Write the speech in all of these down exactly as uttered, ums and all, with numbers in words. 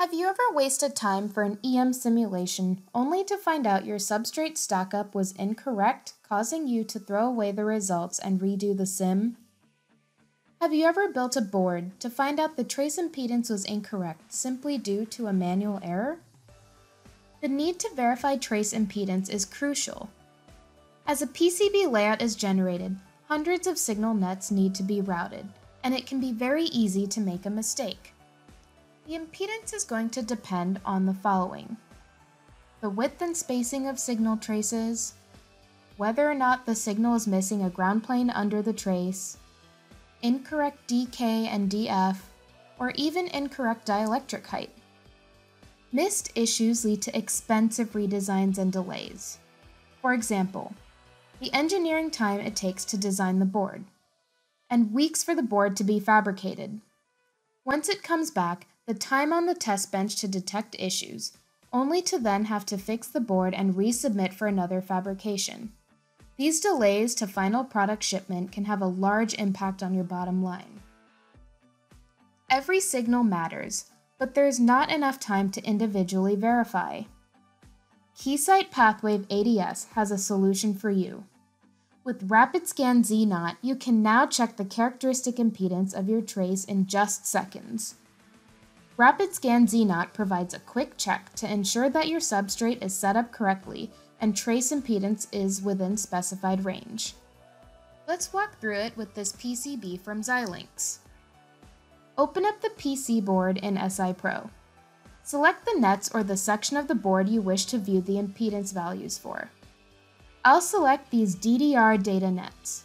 Have you ever wasted time for an E M simulation only to find out your substrate stackup was incorrect, causing you to throw away the results and redo the sim? Have you ever built a board to find out the trace impedance was incorrect simply due to a manual error? The need to verify trace impedance is crucial. As a P C B layout is generated, hundreds of signal nets need to be routed, and it can be very easy to make a mistake. The impedance is going to depend on the following: the width and spacing of signal traces, whether or not the signal is missing a ground plane under the trace, incorrect D K and D F, or even incorrect dielectric height. Missed issues lead to expensive redesigns and delays. For example, the engineering time it takes to design the board, and weeks for the board to be fabricated. Once it comes back, the time on the test bench to detect issues, only to then have to fix the board and resubmit for another fabrication. These delays to final product shipment can have a large impact on your bottom line. Every signal matters, but there's not enough time to individually verify. Keysight PathWave A D S has a solution for you. With RapidScan Z zero, you can now check the characteristic impedance of your trace in just seconds. RapidScan Z zero provides a quick check to ensure that your substrate is set up correctly and trace impedance is within specified range. Let's walk through it with this P C B from Xilinx. Open up the P C board in SIPro. Select the nets or the section of the board you wish to view the impedance values for. I'll select these D D R data nets.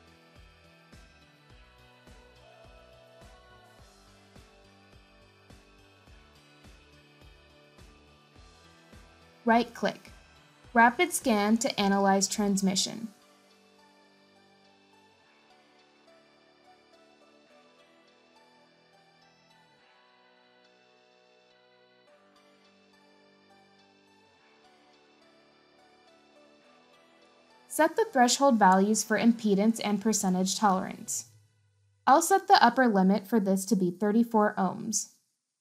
Right-click, RapidScan to analyze transmission. Set the threshold values for impedance and percentage tolerance. I'll set the upper limit for this to be thirty-four ohms.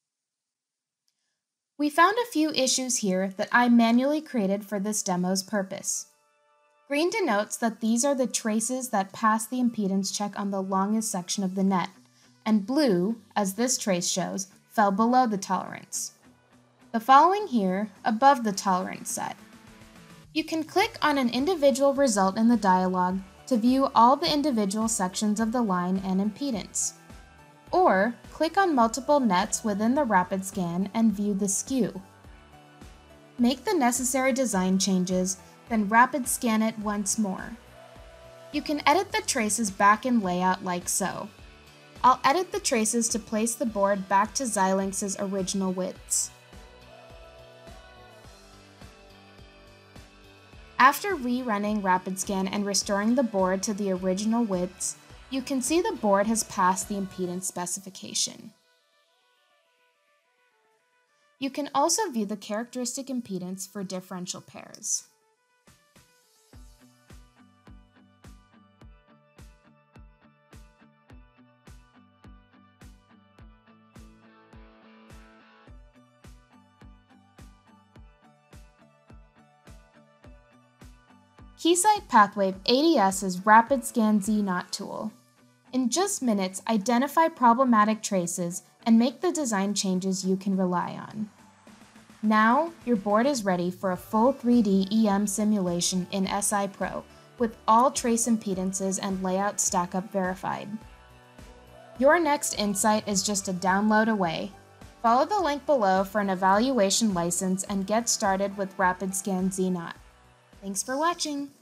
We found a few issues here that I manually created for this demo's purpose. Green denotes that these are the traces that pass the impedance check on the longest section of the net, and blue, as this trace shows, fell below the tolerance. The following here, above the tolerance set. You can click on an individual result in the dialog to view all the individual sections of the line and impedance. Or click on multiple nets within the RapidScan and view the skew. Make the necessary design changes, then RapidScan it once more. You can edit the traces back in layout like so. I'll edit the traces to place the board back to Xilinx's original widths. After rerunning RapidScan and restoring the board to the original widths, you can see the board has passed the impedance specification. You can also view the characteristic impedance for differential pairs. Keysight PathWave A D S's RapidScan Z zero tool. In just minutes, identify problematic traces and make the design changes you can rely on. Now, your board is ready for a full three D E M simulation in SIPro with all trace impedances and layout stackup verified. Your next insight is just a download away. Follow the link below for an evaluation license and get started with RapidScan Z zero. Thanks for watching!